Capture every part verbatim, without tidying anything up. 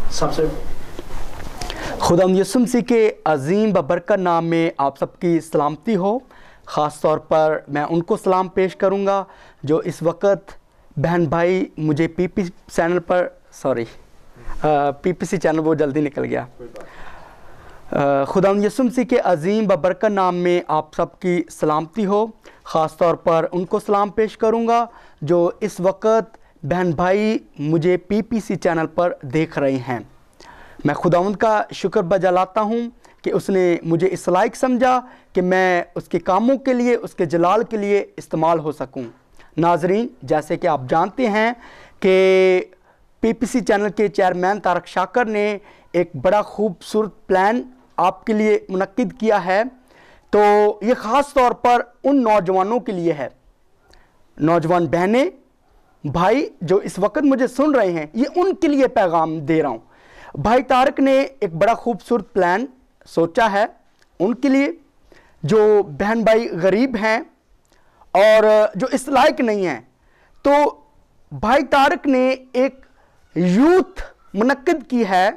सबसे खुदावंद यीशु मसीह के अजीम बबरकत नाम में आप सबकी सलामती हो। ख़ास तौर पर मैं उनको सलाम पेश करूंगा जो इस वक्त बहन भाई मुझे पीपी चैनल पर सॉरी पीपीसी चैनल वो जल्दी निकल गया। खुदावंद यीशु मसीह के अजीम बबरकत नाम में आप सबकी सलामती हो। ख़ास तौर पर उनको सलाम पेश करूंगा जो इस वक्त बहन भाई मुझे पीपीसी चैनल पर देख रहे हैं। मैं खुदावंद का शुक्र बजा लाता हूँ कि उसने मुझे इस लायक समझा कि मैं उसके कामों के लिए, उसके जलाल के लिए इस्तेमाल हो सकूँ। नाजरीन, जैसे कि आप जानते हैं कि पीपीसी चैनल के चेयरमैन तारक शाकर ने एक बड़ा खूबसूरत प्लान आपके लिए मुनक्किद किया है। तो ये ख़ास तौर पर उन नौजवानों के लिए है, नौजवान बहनें भाई जो इस वक्त मुझे सुन रहे हैं, ये उनके लिए पैगाम दे रहा हूँ। भाई तारक ने एक बड़ा खूबसूरत प्लान सोचा है उनके लिए जो बहन भाई गरीब हैं और जो इस लायक नहीं हैं। तो भाई तारक ने एक यूथ मुनक्किद की है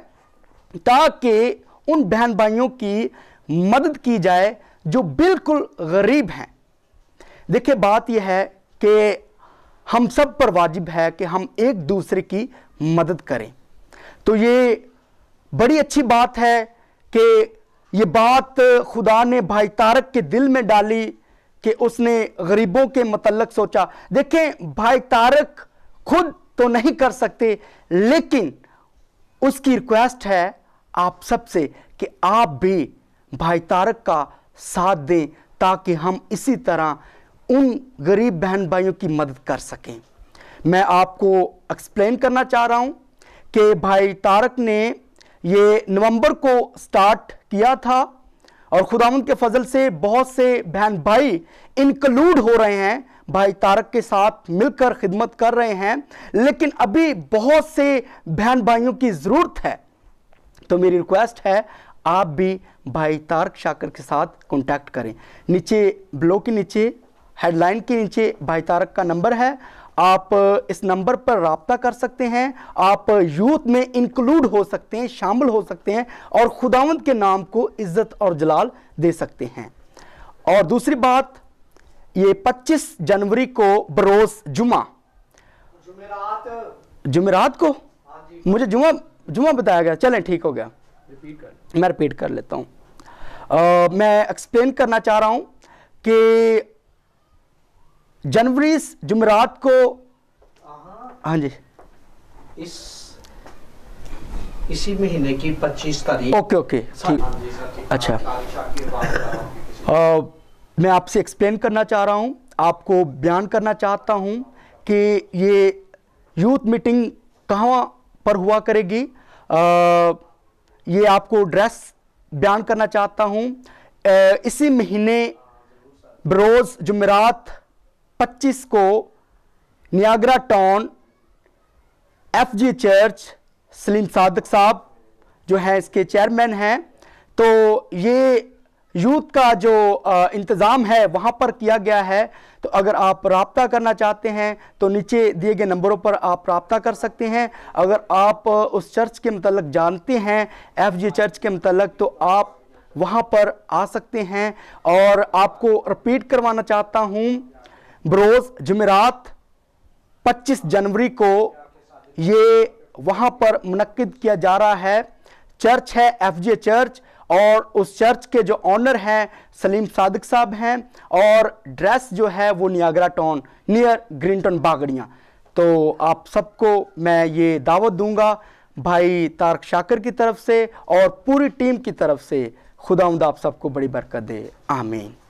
ताकि उन बहन भाइयों की मदद की जाए जो बिल्कुल गरीब हैं। देखिए, बात यह है कि हम सब पर वाजिब है कि हम एक दूसरे की मदद करें। तो ये बड़ी अच्छी बात है कि ये बात खुदा ने भाई तारक के दिल में डाली कि उसने गरीबों के मतलब सोचा। देखें, भाई तारक खुद तो नहीं कर सकते, लेकिन उसकी रिक्वेस्ट है आप सबसे कि आप भी भाई तारक का साथ दें ताकि हम इसी तरह उन गरीब बहन भाइयों की मदद कर सकें। मैं आपको एक्सप्लेन करना चाह रहा हूं कि भाई तारक ने ये नवंबर को स्टार्ट किया था और खुदावंद के फजल से बहुत से बहन भाई इंक्लूड हो रहे हैं, भाई तारक के साथ मिलकर खिदमत कर रहे हैं, लेकिन अभी बहुत से बहन भाइयों की ज़रूरत है। तो मेरी रिक्वेस्ट है आप भी भाई तारक शाकर के साथ कांटेक्ट करें। नीचे ब्लॉग के नीचे हेडलाइन के नीचे भाई तारक का नंबर है, आप इस नंबर पर राब्ता कर सकते हैं। आप यूथ में इंक्लूड हो सकते हैं, शामिल हो सकते हैं और खुदावंद के नाम को इज्जत और जलाल दे सकते हैं। और दूसरी बात, ये पच्चीस जनवरी को बरोज जुमा जुमेरात जुमेरात को मुझे जुमा जुमा बताया गया, चलें ठीक हो गया, रिपीट कर मैं रिपीट कर लेता हूँ। मैं एक्सप्लेन करना चाह रहा हूँ कि जनवरी जुमेरात को, हाँ जी, इस इसी महीने की पच्चीस तारीख। ओके ओके ठीक, अच्छा। आ, मैं आपसे एक्सप्लेन करना चाह रहा हूँ, आपको बयान करना चाहता हूँ कि ये यूथ मीटिंग कहाँ पर हुआ करेगी। आ, ये आपको ड्रेस बयान करना चाहता हूँ। इसी महीने बरोज जुमेरात पच्चीस को Niagara town F G church, Salim Sadiq साहब जो है इसके चेयरमैन हैं। तो ये यूथ का जो इंतज़ाम है वहाँ पर किया गया है। तो अगर आप राब्ता करना चाहते हैं तो नीचे दिए गए नंबरों पर आप राब्ता कर सकते हैं। अगर आप उस चर्च के मतलब जानते हैं, एफ जी चर्च के मतलब, तो आप वहाँ पर आ सकते हैं। और आपको रिपीट करवाना चाहता हूँ, बरोज जुमेरात पच्चीस जनवरी को ये वहाँ पर मुनक्किद किया जा रहा है। चर्च है एफ जे चर्च और उस चर्च के जो ऑनर हैं सलीम सादिक साहब हैं और ड्रेस जो है वो नियाग्रा टाउन नियर ग्रीनटन बागड़ियाँ। तो आप सबको मैं ये दावत दूंगा भाई तारक शाकर की तरफ से और पूरी टीम की तरफ से। खुदावंद आप सबको बड़ी बरकत दे, आमीन।